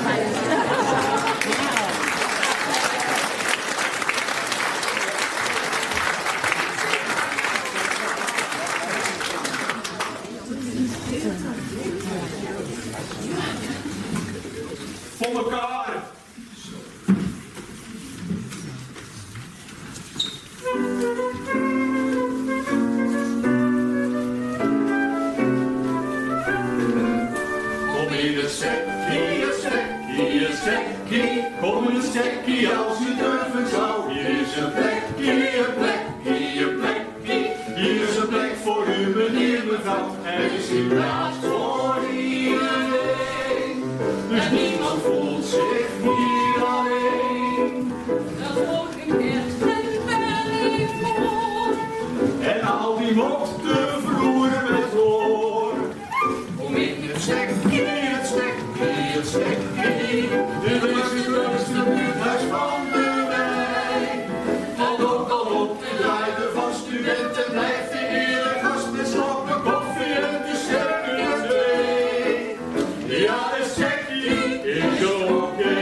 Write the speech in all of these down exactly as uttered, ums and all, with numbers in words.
Voor elkaar. Kom in het sekkie, het sekkie, het sekkie. Kom in het sekkie als je durven zou. Hier is een plekje, een plekje, een plekje. Hier is een plek voor u, meneer, mevrouw. Er is hier plaats voor iedereen. Dus niemand voelt zich hier alleen. Dat wordt een echt een belly voor. En al die mochten vloeren met hoor. Kom in Het stekkie, het stekkie, het stekkie. Dit is het leukste buurthuis van de wijk. Want ook al op de rijden van studenten blijft hij hier een gast met slappe koffie en de stekkie en thee. Ja, het stekkie is oké.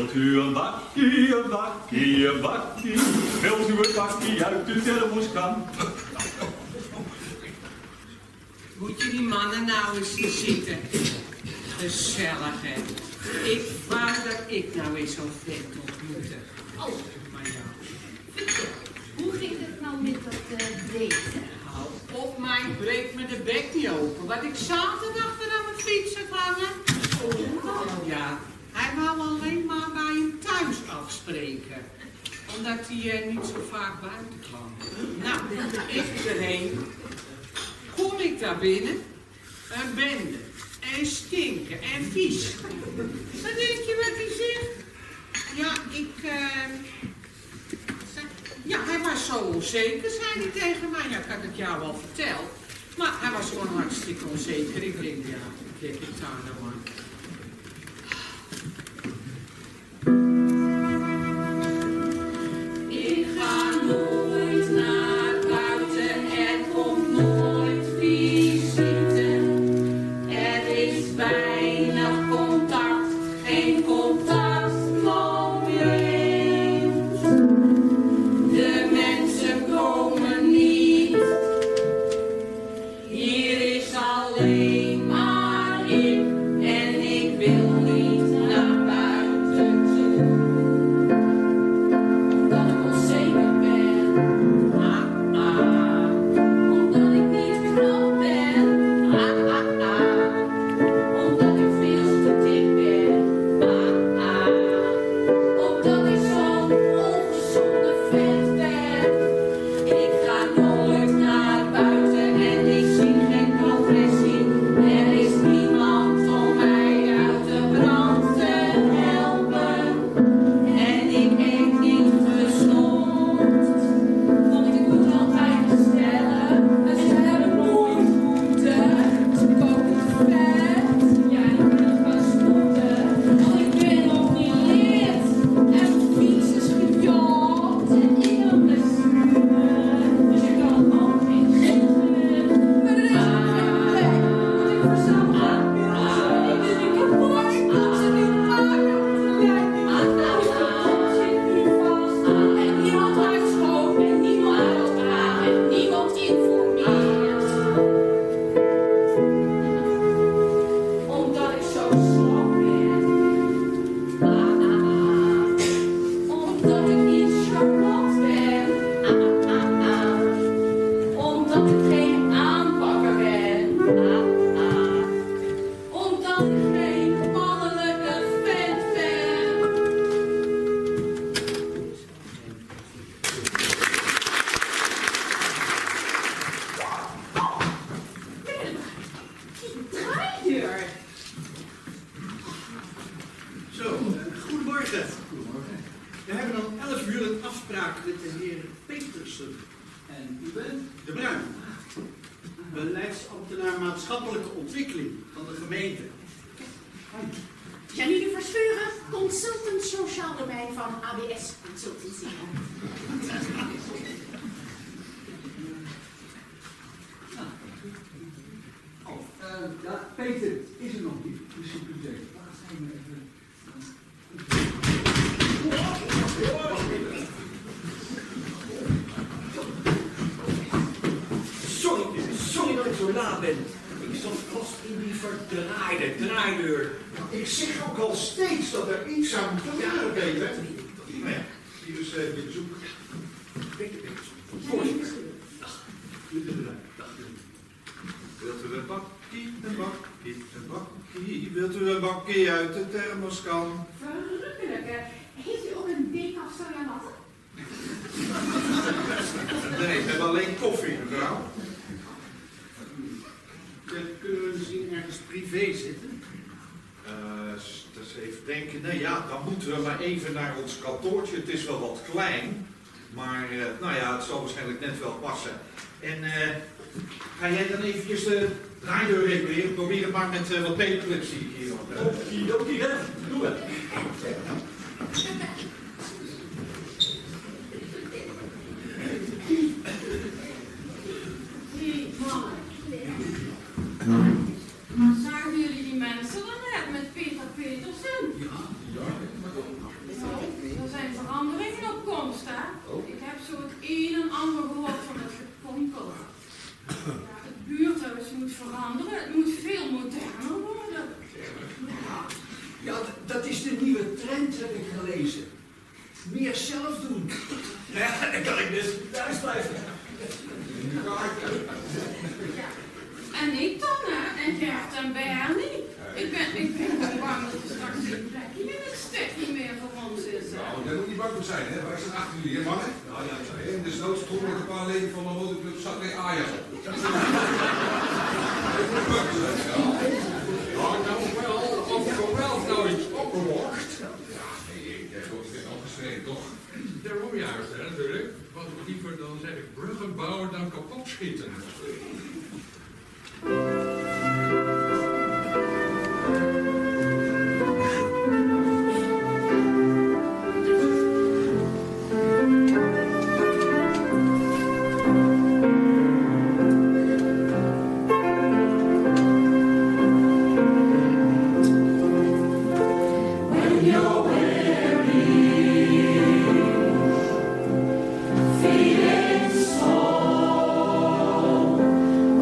Wilt u een bakkie, een bakkie, een bakkie? Wilt u een bakkie uit de thermoskan? Moet je die mannen nou eens zien zitten? Gezellig, hè? Ik wou dat ik nou eens zo'n vent ontmoette. Oh, Maar ja. vertel, hoe ging het nou met dat uh, daten? Hou op, mijn breekt me de bek niet open. Wat ik zaterdag weer aan mijn fiets had hangen. Oh, ja, hij wou alleen maar bij hem thuis afspreken. Omdat hij uh, niet zo vaak buiten kwam. Nou, ik erheen. Kom ik daar binnen? Een bende. En stinken en vies. Wat denk je wat hij zegt? Ja, ik... Uh... Ja, hij was zo onzeker, zei hij tegen mij. Ja, ik had het jou al verteld. Maar hij was gewoon hartstikke onzeker. Ik denk, ja, ik heb het daar nou maar. Ik ga nooit naar buiten, er komt nooit visite. Er is weinig contact, geen contactmoment. De mensen komen niet, hier is alleen maar ik. En ik wil niet naar buiten toe. Omdat ik onzeker ben, ah ah. Omdat ik niet knap ben, ah ah ah. Omdat ik veel te dik ben, ah ah. Omdat ik zo'n ongezonde vent ben. Ik ga nooit naar buiten en ik zie geen progressie. Er is niemand om mij uit de brand te helpen. En ik eet niet gezond, want ik moet altijd bestellen. En ze hebben nooit moeite, ze koken vet. Ja, ik moet nog wel spoeden, want ik ben nog niet lid. En mijn fiets is gejaagd en ik heb blessure, dus ik kan ook niet zitten. Maar er is ook geen plek, want ik verzamel aan mensen. Ik ben niet kapot, ik ze niet maken. Gelijk niet kapot, zit nu vast. En niemand heeft schoon en niemand helpt aan en niemand informeert. Omdat ik zo slap ben. Ah, ah, ah. Omdat ik niet charmant ben. Ah, ah, ah. Omdat ik geen aanpakker ben. Ah, ah. Omdat ik geen mannelijke vent ben. Draaideur. Zo, eh, goedemorgen. We hebben om elf uur een afspraak met de heer Petersen. En u bent? De Bruin. Beleidsambtenaar maatschappelijke ontwikkeling van de gemeente. Janine Verschuren, consultant sociaal domein van A B S Consultancy. Oh, uh, ja, Peter is er nog niet. Dus ik moet zeggen, waar zijn we even? Sorry, sorry dat ik zo laat ben. Ik zat vast in die verdraaide draaideur. Ik zeg ook al steeds dat er iets aan moet gebeuren, Peter. Nou ja, hier is uh, je bezoek. Wilt u een bakkie, een bakkie, een bakkie? Wilt u een bakkie uit de thermoskan? Verrukkelijk. hè. Heeft u ook een decaf sojalatte? Nee, ik heb alleen koffie, mevrouw. Kunnen we misschien ergens privé zitten? Uh, dus even denken, nee ja, dan moeten we maar even naar ons kantoortje. Het is wel wat klein, maar uh, nou ja, het zal waarschijnlijk net wel passen. En uh, ga jij dan eventjes de draaideur repareren? Probeer het maar met uh, wat paperclips zie ik hier. Okidoki, hè? Doe het. Hé, mannen. Zagen jullie die mensen dan net met Peter Petersen? Ja, ja. ander gehoord van het gekonkel. Ja, het buurthuis moet veranderen, het moet veel moderner worden. Ja, Ja, d- dat is de nieuwe trend, heb ik gelezen. Meer zelf doen. Nou ja, dan kan ik dus thuis blijven. ja. En ik dan, hè? En Gert en Bernie. Ik ben, ik ben gewoon bang dat er straks geen plekje in het stekje meer voor ons is. Hè? Nou, daar moet je niet bang voor zijn, hè? Wij zijn achter jullie, hè, mannen? Nou ja, en dus noods trommel ik een paar leden van de motorclub zak bij Ajax op. Ja, ik nou wel, of geweld nou iets opgewacht. Ja, nee, ik heb het al geschreven, toch? Daarom juist, hè, natuurlijk. Wat liever dan zeg ik bruggen bouwen dan kapot schieten. Feeling so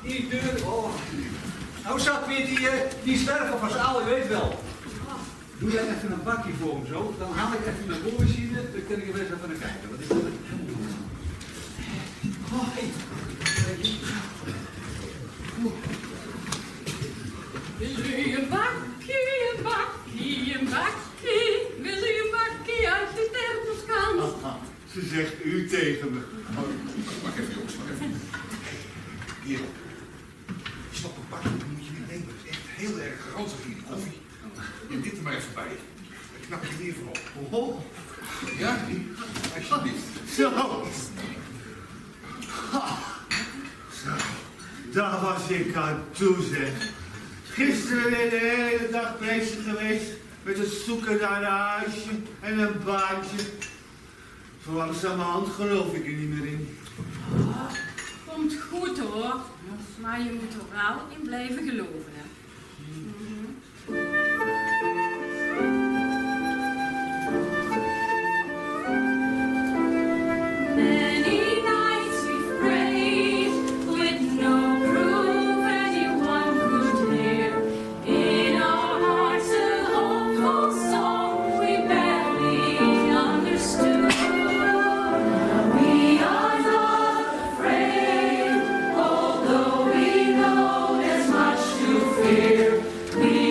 die deur. Oh. Nou zat weer die, uh, die zwerver van Zaal, je weet wel. Doe jij even een bakje voor hem zo, dan haal ik even mijn boormachine, dan kan ik er eens even naar kijken. Wat is dat? Oh, hey. Wil u een bakkie, een bakkie, een bakkie? Wil u een bakkie uit de thermoskan? Aha, ze zegt u tegen me. Wacht even jongens, wacht even. Hier. Stop een bakje, dat moet je niet nemen. Het is echt heel erg ranzig hier, die koffie. Neem dit er maar even bij. Ik knap je hier voorop. Oh, Ja, alsjeblieft. zo. Ha. Zo, daar was ik aan toe, zeg. Gisteren weer de hele dag bezig geweest met het zoeken naar een huisje en een baantje. Zo langzamerhand geloof ik er niet meer in. Oh, komt goed hoor. Maar je moet er wel in blijven geloven, hè. Many nights we've prayed with no proof anyone could hear. In our hearts a hopeful song we barely understood. We are not afraid, although we know there's much to fear. We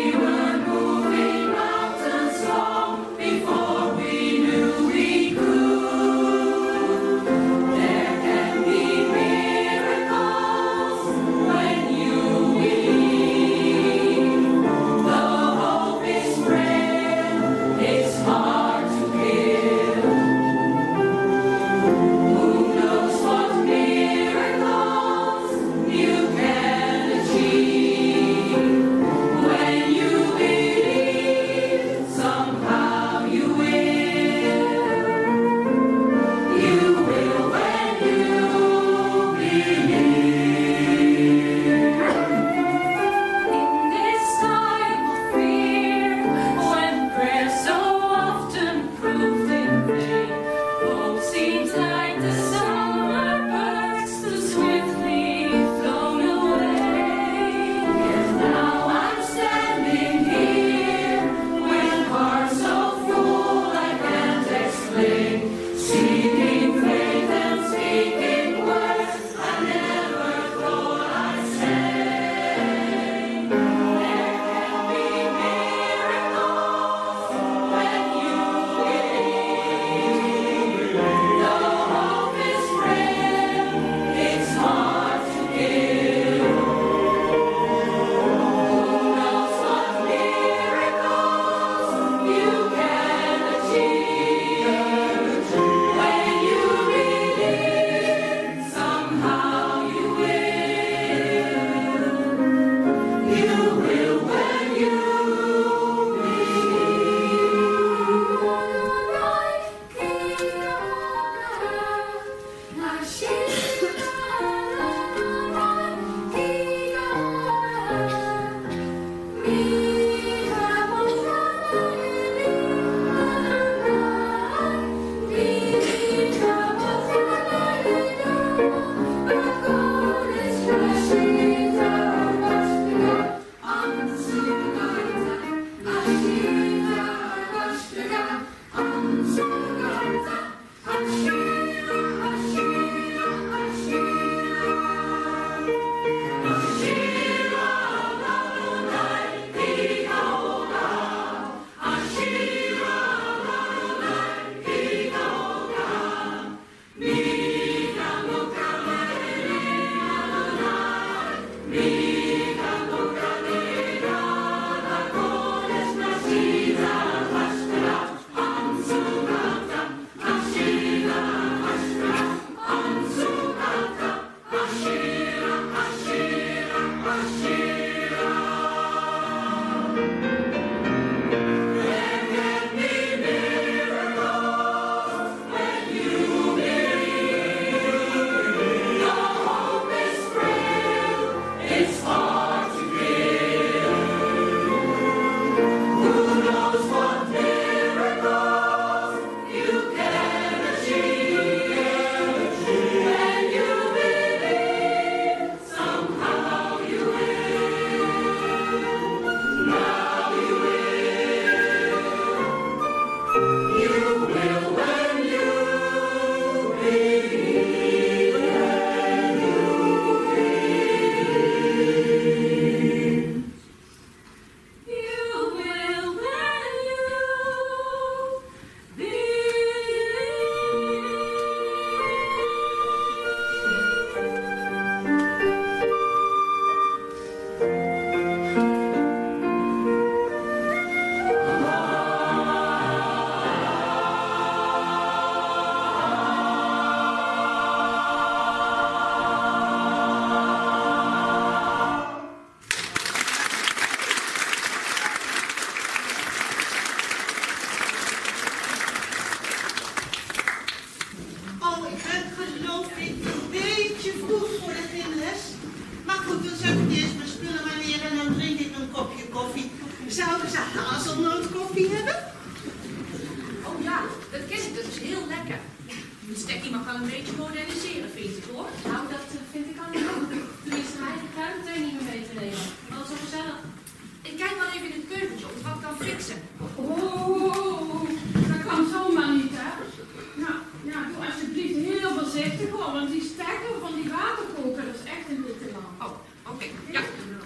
ze hazelnootkoffie hebben? Oh ja, dat ken ik, dat is heel lekker. De stekkie mag wel een beetje moderniseren, vind ik hoor. Nou, dat eh, vind ik al niet goed. Tenminste, hij eigen kruidenthee niet meer mee te nemen. Dat is zo gezellig. Ik kijk wel even in het keukentje of ik wat kan fixen. Oh, dat kan zomaar niet, hè? Nou, ja, doe alsjeblieft heel voorzichtig hoor, want die stekker van die waterkoker, dat is echt een beetje lang. Oh, oké, okay. Ja.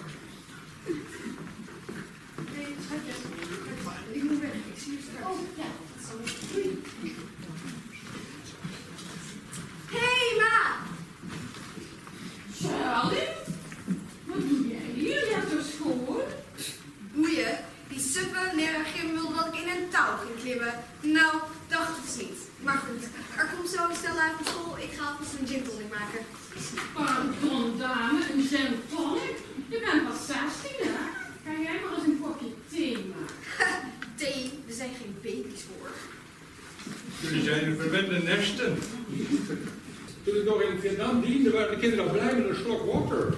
Nee, schatje, kijk maar, ik moet weg, ik zie je straks. Oh, ja, dat zal ik doen. Hé, hey, ma! Charlie? Wat doe jij hier? Je hebt door school? Boeien, die suffe leraar Grim wilde dat ik in een touw ging klimmen. Nou, dacht het niet. Maar goed, er komt zo een stel uit van school. Ik ga alvast een gin tonic maken. Pardon, dame, een gin tonic? Je bent pas zestien, hè? Kan jij maar eens een kopje thee maken? Thee, we zijn geen baby's voor. Jullie zijn de verwende nesten. Toen ik nog in Vietnam diende, waren de kinderen al blij met een slok water.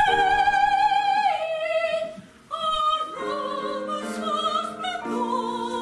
Oh,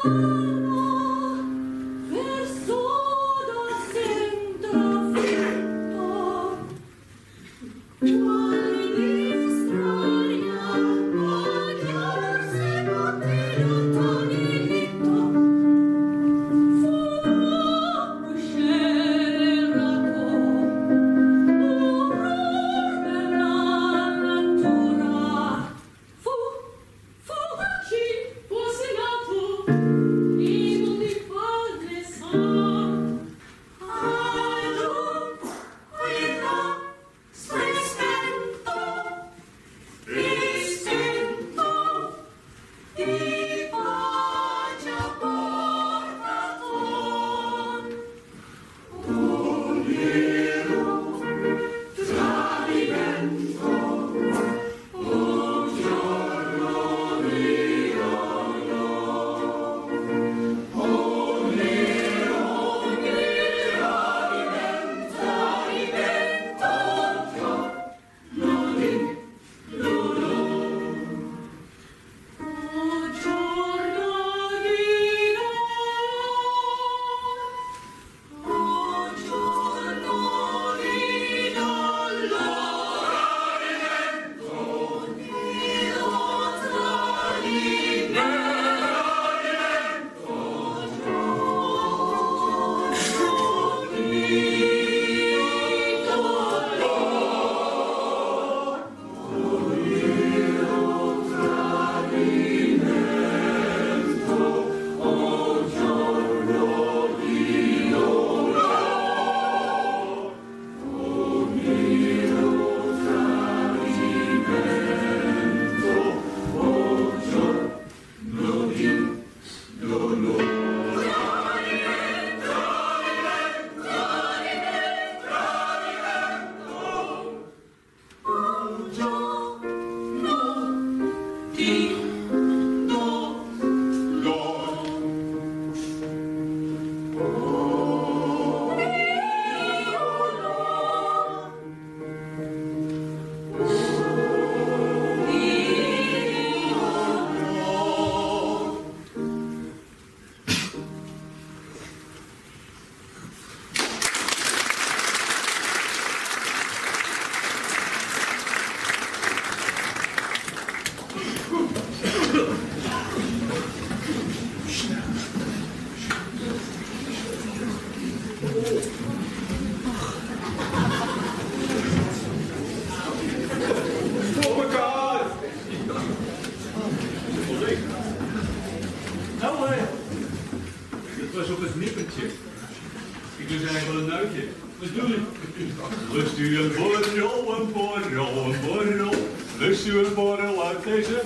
Lust u een borrel, een borrel, een borrel. Lust u een borrel uit deze?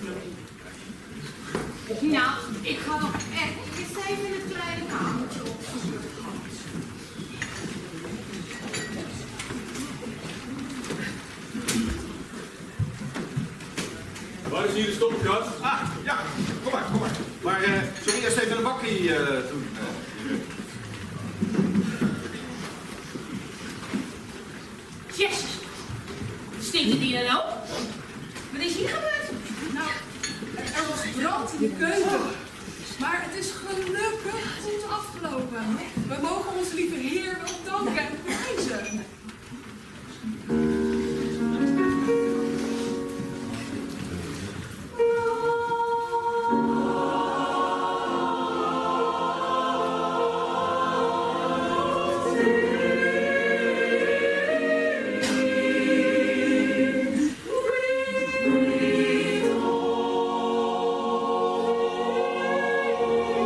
Nou, ik ga nog echt eens even in het kleine kamertje opzoeken. Waar is hier de stoppenkast? Ah, ja, kom maar, kom maar. Maar uh, zullen we eerst even een bakkie uh, doen? Uh, Jezus, stinkt het hier dan ook? Wat is hier gebeurd? Nou, er was brand in de keuken. Maar het is gelukkig goed afgelopen. We mogen ons lieve Heer wel danken en prijzen.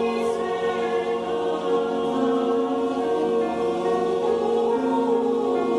Oh,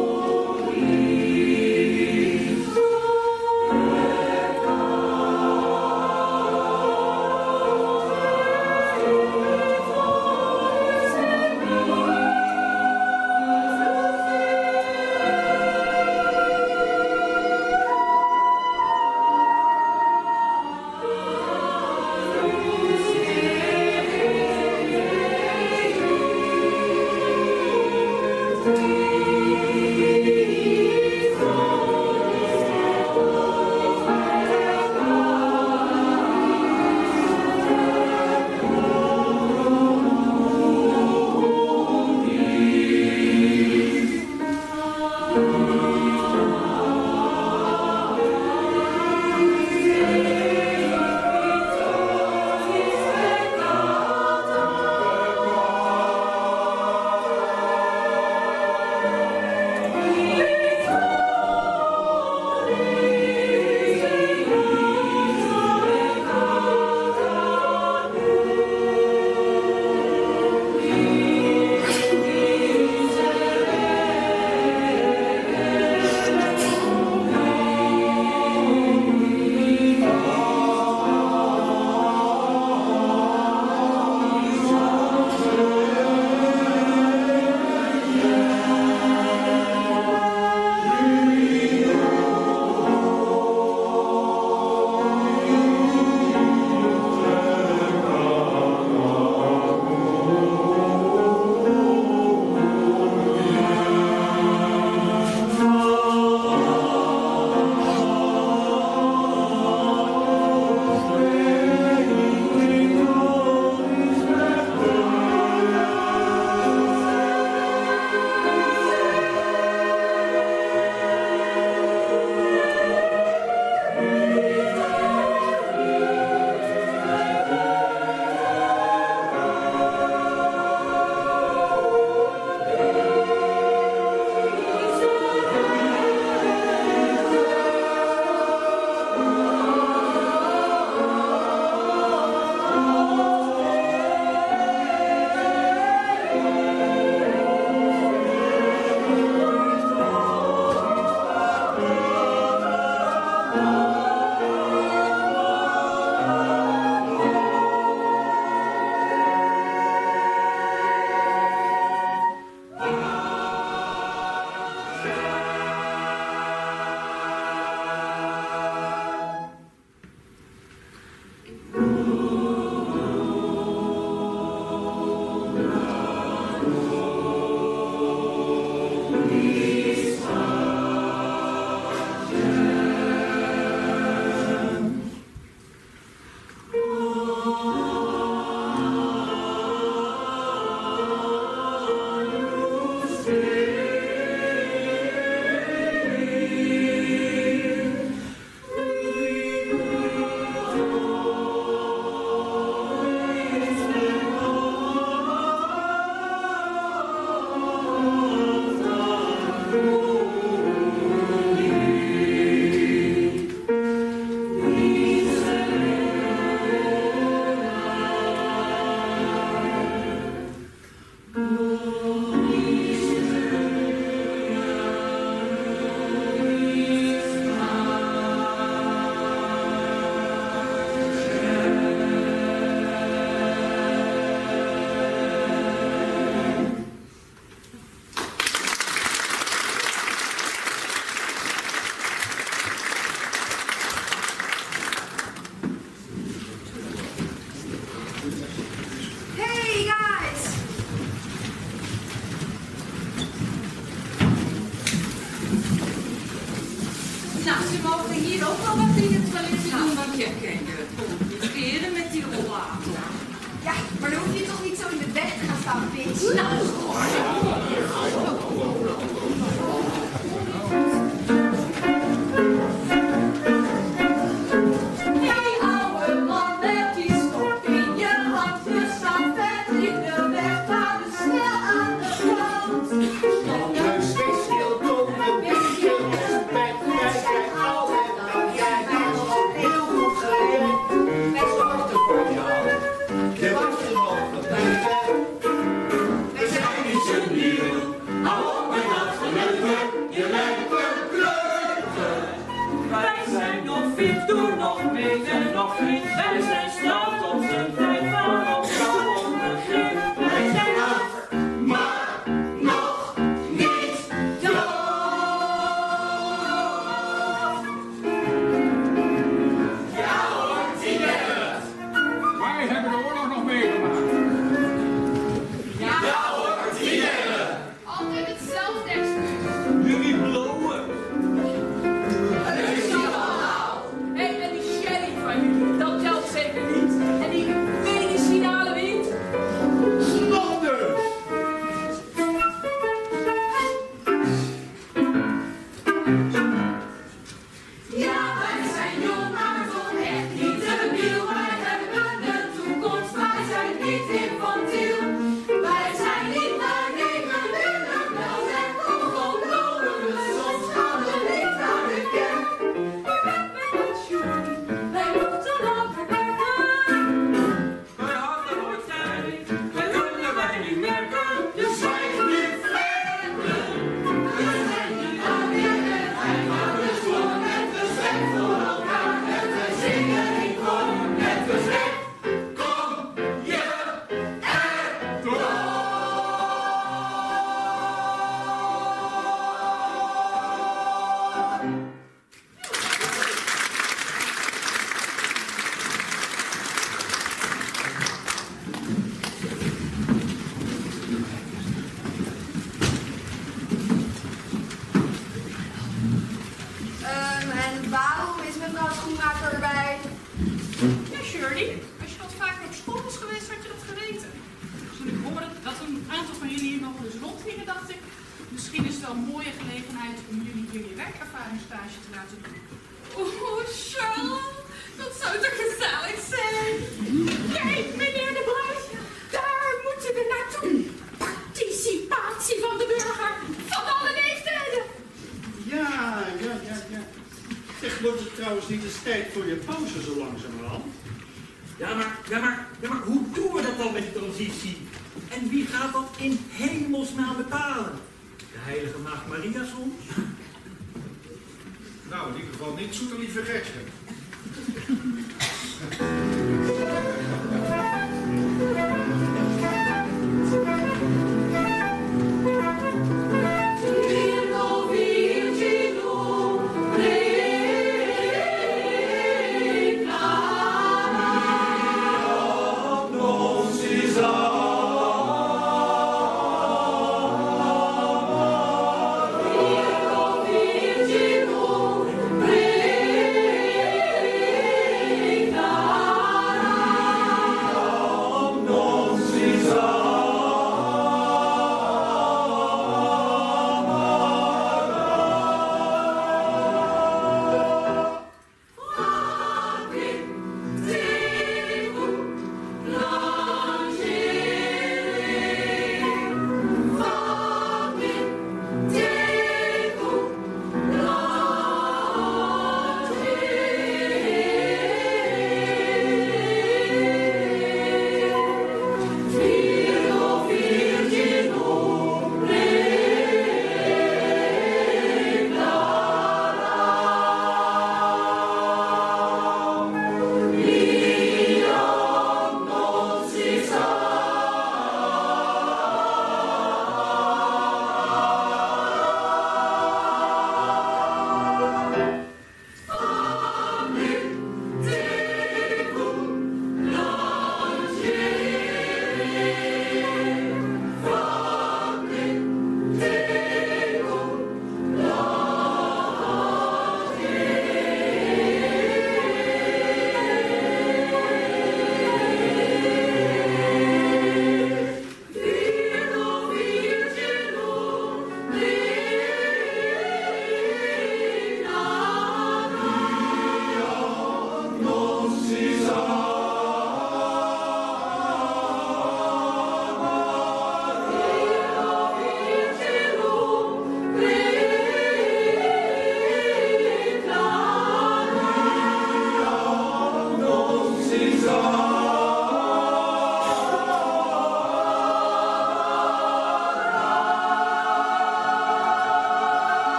Virgin,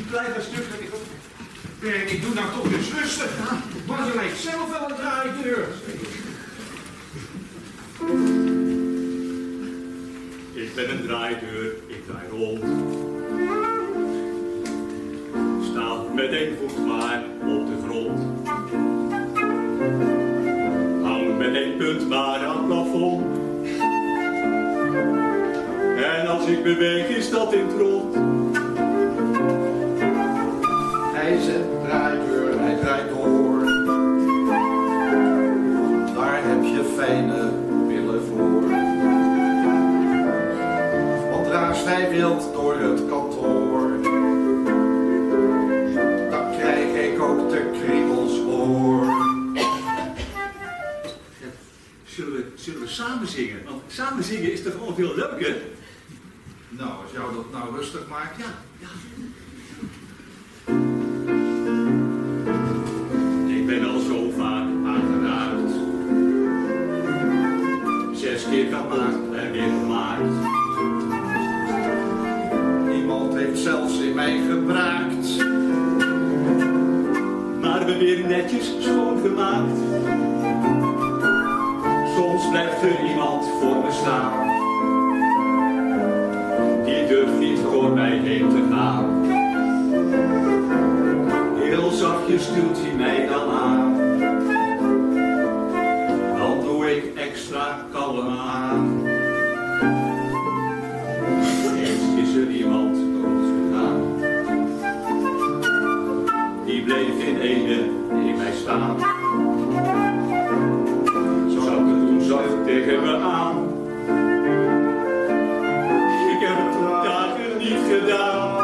blijf een stuk. Ik ook. Berk, ik doe nou toch eens rustig. Maar ze lijkt zelf wel een draaideur. Ik ben een draaideur, ik draai rond. Sta met één voet maar op de grond. Hang met één punt maar aan het plafond. En als ik beweeg is dat in het rond. Hij is een draaideur, hij draait door. Daar heb je fijne pillen voor. Want raast hij wild door het kantoor, dan krijg ik ook de kriebels hoor. Zullen we, zullen we samen zingen? Want samen zingen is toch gewoon veel leuker? Nou, als jou dat nou rustig maakt, ja. Ja. Ik ben al zo vaak aangeraakt. Zes keer gemaakt en weer gemaakt. Iemand heeft zelfs in mij gebraakt. Maar we weer netjes schoongemaakt. Soms blijft er iemand voor me staan. Die durft niet door mij heen te gaan. Heel zachtjes stuurt hij mij dan aan. Dan doe ik extra kalm aan. Eens is er iemand doodgegaan. Die bleef in ene in mij staan. Zag het toen zacht tegen me aan. Ik heb het dagen niet gedaan.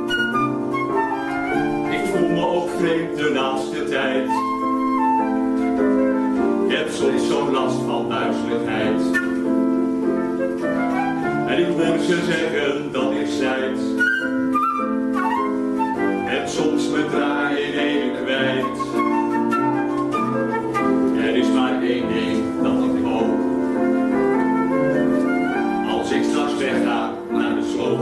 Ik voel me ook vreemd de laatste tijd. Ik heb soms zo'n last van duizeligheid. En ik hoor ze zeggen dat ik zijd. En soms me draaien even kwijt. Er is maar één ding dat ik hoop. Als ik straks wegga naar de sloop,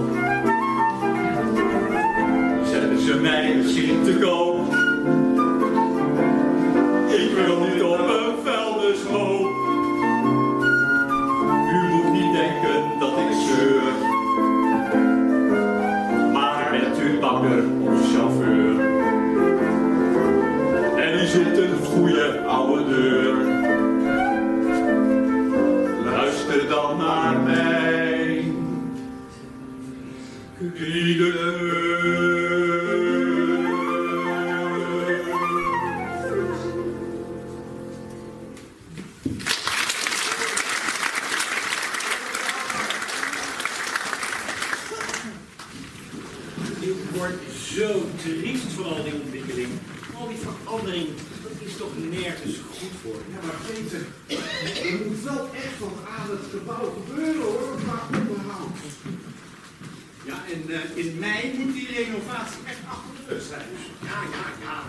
zetten ze mij misschien te koop. Ik wil niet op een vuilnishoop. U moet niet denken dat ik zeur. Maar bent u bakker of chauffeur? En u zit een goede oude deur. Luister dan naar mij. Ieder. Ik word zo triest van al die ontwikkeling. Al die verandering, dat is toch nergens goed voor. Ja, maar Peter, er moet wel echt wat aan het gebouw gebeuren hoor, qua onderhoud. Ja, en uh, in mei moet die renovatie echt achter de rug zijn. Dus ja, ja, ja.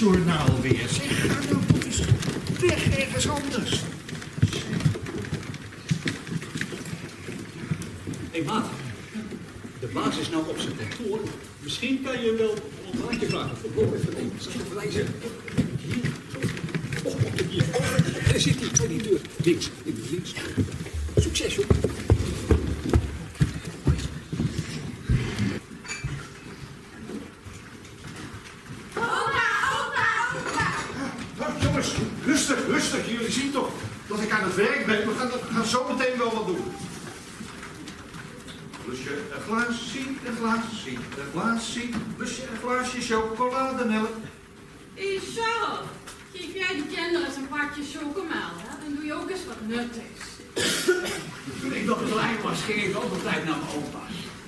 middagjournaal weer. Zeg, ga nou toch eens weg ergens anders. Hé hey, maat, de baas is nou op zijn kantoor. Misschien kan je wel een draadje vragen. Loop even heen, zal ik even wijzen. Hier, zo. Oh, hier. Oh, daar zit hij, bij die deur. Links, links. Succes, joh. Jongens, rustig, rustig. Jullie zien toch dat ik aan het werk ben. We gaan, we gaan zo meteen wel wat doen. Lusje een glaasje, een glaasje, een glaasje. Lusje een glaasje chocolademelk. Hé Charles, geef jij die kinderen eens een pakje chocomel, hè? Dan doe je ook eens wat nuttigs. Toen ik nog klein was, ging ik ook altijd naar mijn opa.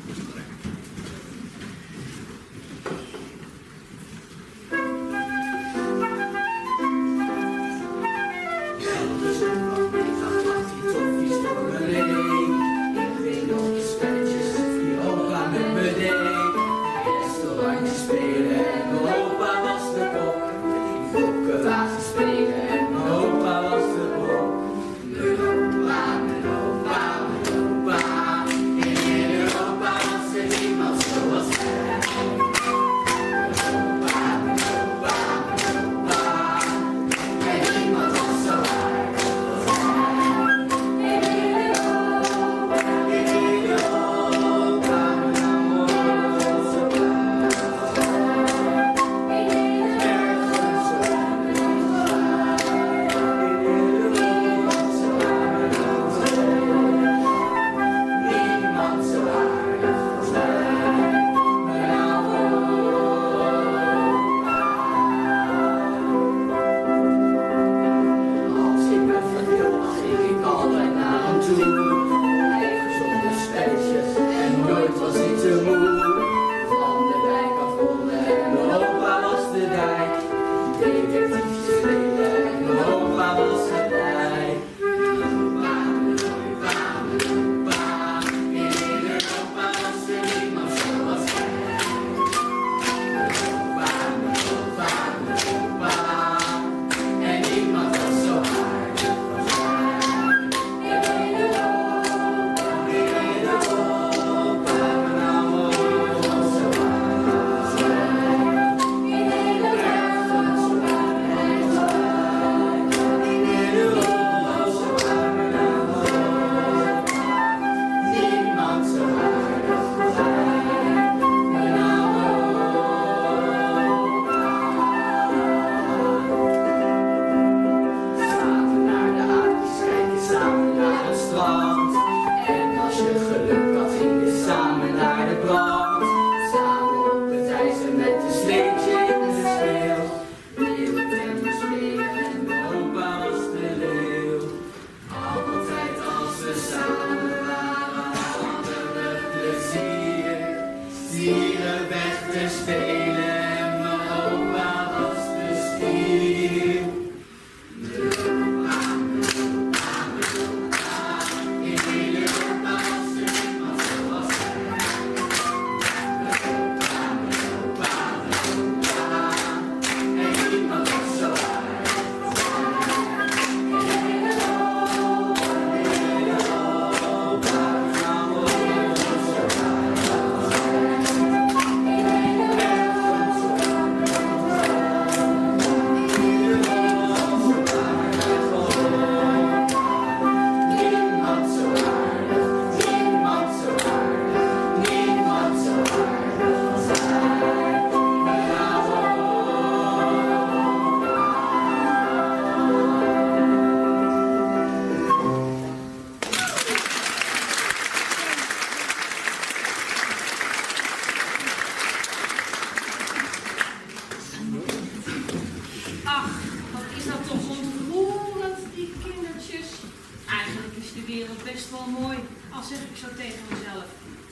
best wel mooi, al zeg ik zo tegen mezelf.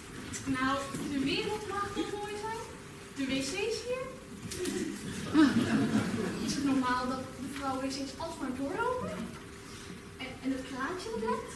Nou, de wereld mag toch mooi zijn? De wc's hier? Is het normaal dat de vrouw wc's alsmaar doorlopen? En, en het kraantje wat lekt?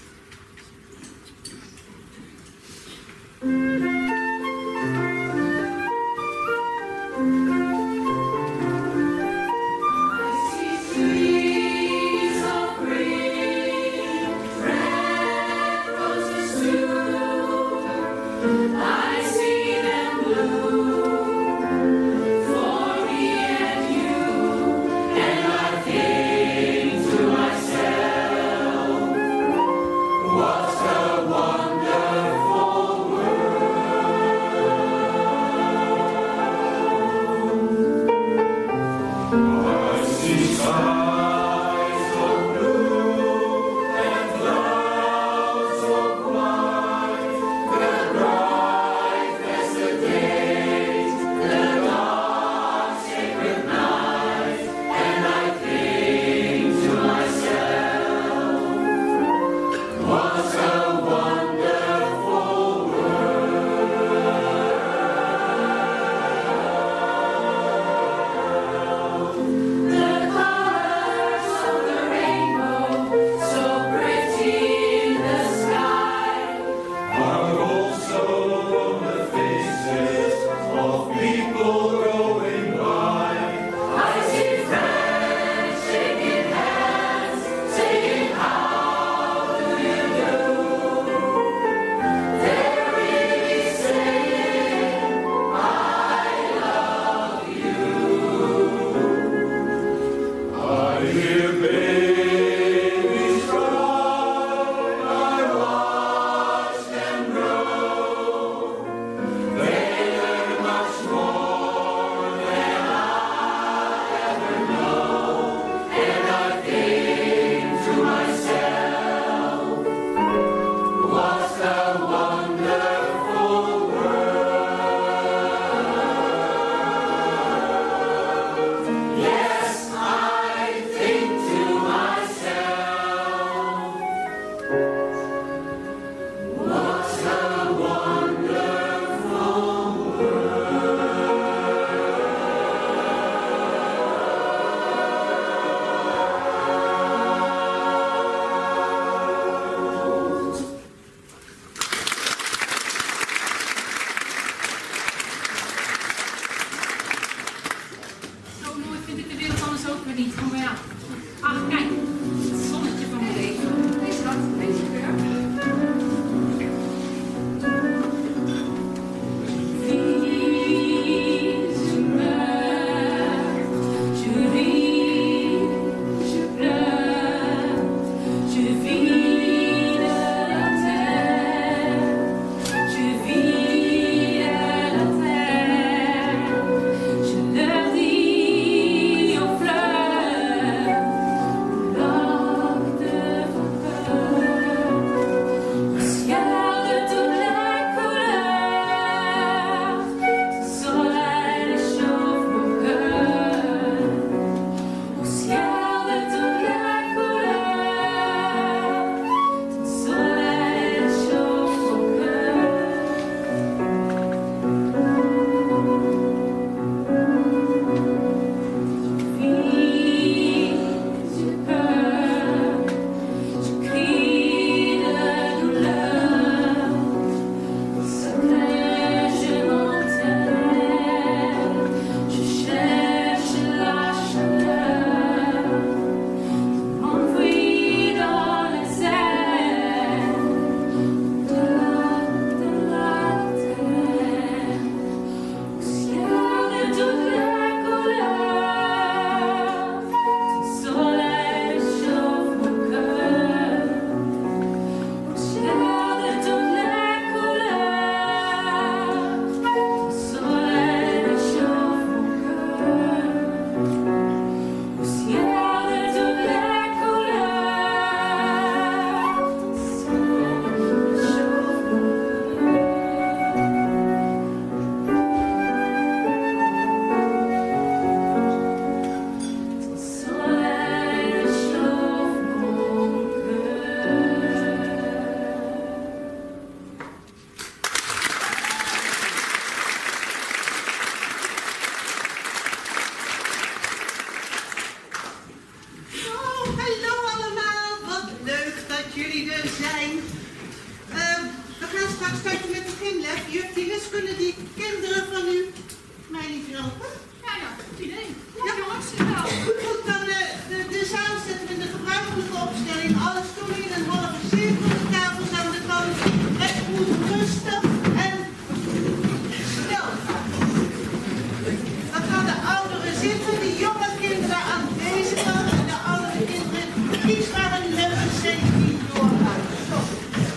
gaan starten met de gymles. Juf Tines, kunnen die kinderen van u mij niet helpen? Ja, ja, goed idee. Ja, Ja. jongens, wel. Goed, dan uh, de, de zaal zetten we in de gebruikelijke opstelling. Alle stoelen in een halve cirkel, de tafels aan de kant. Het moet rustig en stil gaan. Dan gaan de ouderen zitten, de jonge kinderen aan deze kant en de oudere kinderen iets waar een leuke zeventien doorgaan. Stop.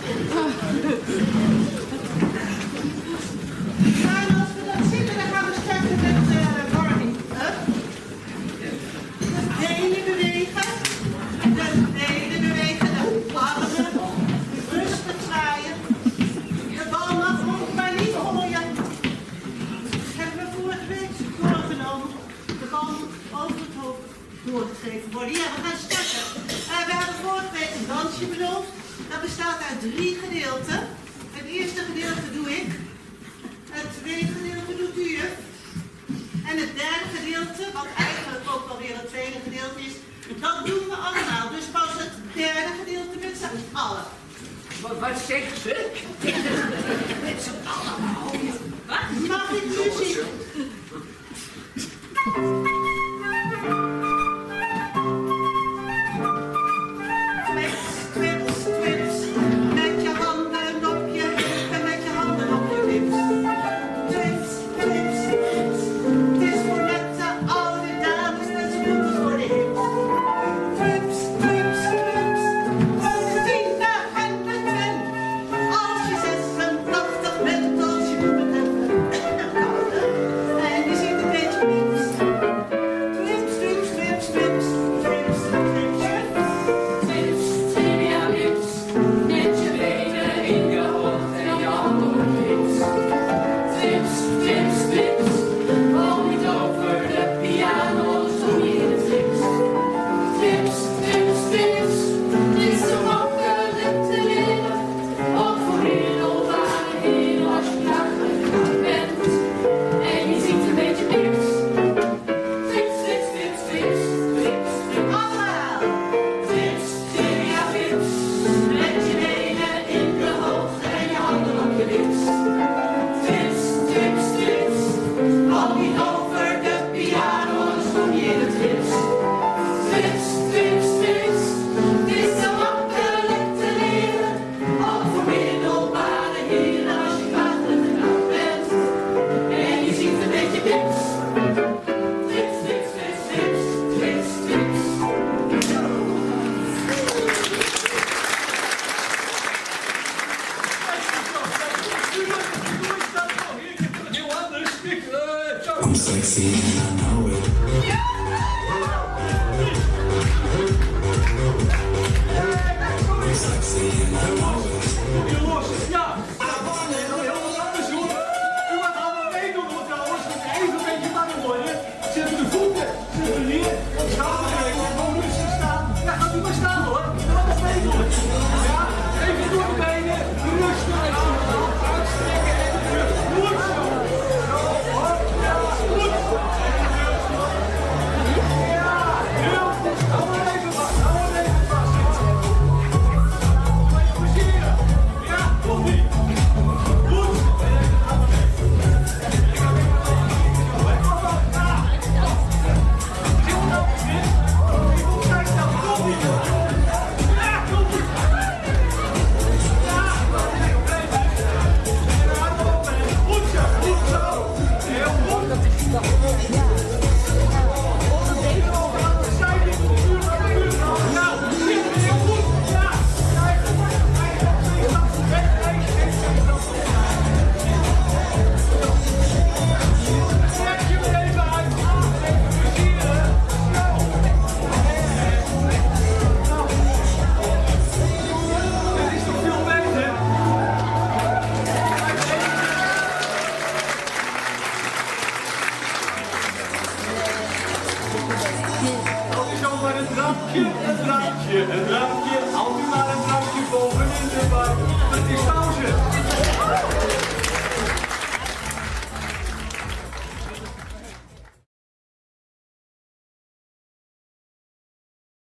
Nou, en als we dat zitten, dan gaan we starten met de warming up. De benen bewegen, de benen bewegen, de armen rustig zwaaien. De bal mag rond, maar niet gooien. Hebben we vorige week doorgenomen. De bal moet over het hoofd doorgegeven worden. Ja, we gaan starten. Uh, we hebben vorige week een dansje beloofd. Dat bestaat uit drie gedeelten. Het eerste gedeelte doe ik. Het tweede gedeelte doet u. En het derde gedeelte, wat eigenlijk ook alweer het tweede gedeelte is, dat doen we allemaal. Dus pas het derde gedeelte met z'n allen. Wat, wat zegt ze? Met z'n allen. Mag ik muziek?